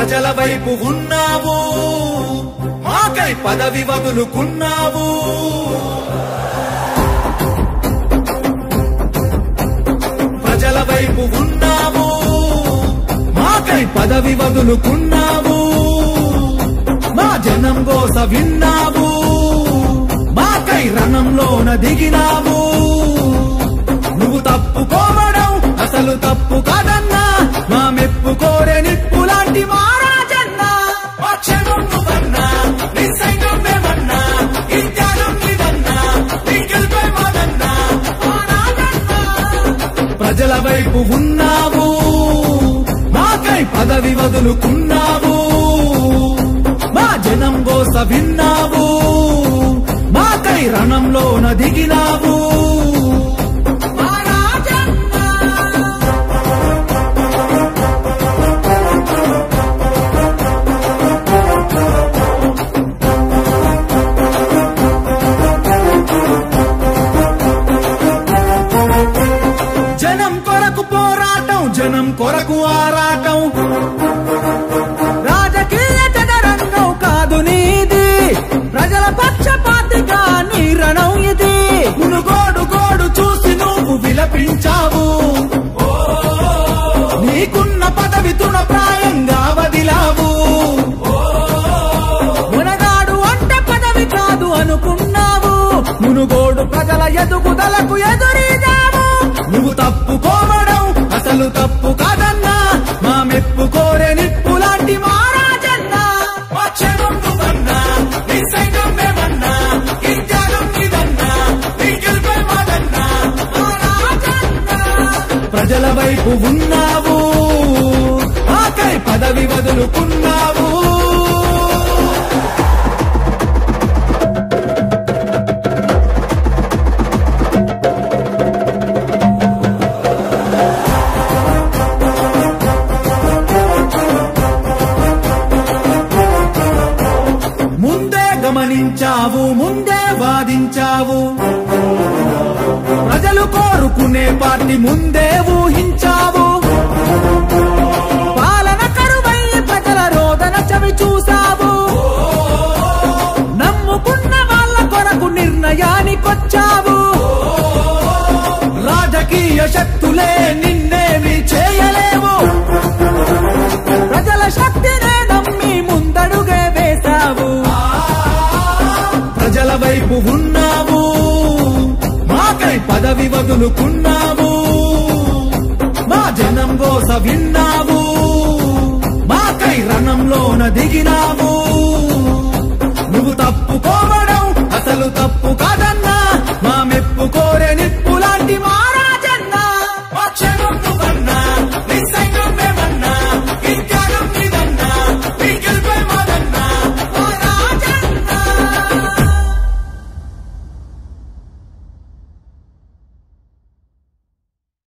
ప్రజల వైపు ఉన్నావు, మాకై పదవి వదులుకున్నావు. ప్రజల వైపు ఉన్నావు, మాకై పదవి వదులుకున్నావు. మా జనం గోస విన్నావు, మాకై రణంలోన దిగినావు. నువ్వు తప్పుకోవడం అసలు తప్పు కాదన్నా, మా మెప్పు కోరే నిప్పు లాంటి మహారాజన్నా. క్షణం నువ్వన్నా, నీ సైన్యం మేమన్నా, ఈ త్యాగం నీదన్నా, నీ గెలుపే మాదన్నా మహారాజన్నా. ప్రజల వైపు ఉన్నావు, మాకై పదవి వదులుకున్నావు. మా జనం గోస విన్నావు, మాకై రణంలోన దిగినావు. జనం కొరకు పోరాటం, జనం కొరకు ఆరాటం. రాజకీయ చదరంగం కాదు నీది, ప్రజల పక్షపాతిగా నీ రణం ఇది. మునుగోడు గోడు చూసి నువ్వు విలపించావు, నీకున్న పదవి తృణప్రాయంగా వదిలావు. మునగాడు అంటే పదవి కాదు అనుకున్నావు, మునుగోడు ప్రజల ఎదుగుదలకు ఎదురీదావు. నువ్వు తప్పుకోవడం అసలు తప్పు కాదన్నా, మా మెప్పు కోరే నిప్పు లాంటి మహారాజన్నా. క్షణం నువ్వన్నా, నీ సైన్యం మేమన్నా, ఈ త్యాగం నీదన్నా, నీ గెలుపే మాదన్నా మహారాజన్నా. ప్రజల వైపు ఉన్నావు, మాకై పదవి వదులుకున్నావు. గమనించావు, ముందే వాదించావు. ప్రజలు కోరుకునే పార్టీ ముందే ఊహించావు. పాలన కరువయ్యి ప్రజల రోదన చవి చూసావు. నమ్ముకున్న వాళ్ళ కొరకు నిర్ణయానికొచ్చావు. రాజకీయ శక్తులే నిన్నేమి చేయలేవు, ప్రజల శక్తినే నమ్మి ముందడుగే వేశావు. ప్రజల వైపు ఉన్నావు, మాకై పదవి వదులుకున్నావు. మా జనం గోస విన్నావు, మాకై రణంలోన దిగినావు.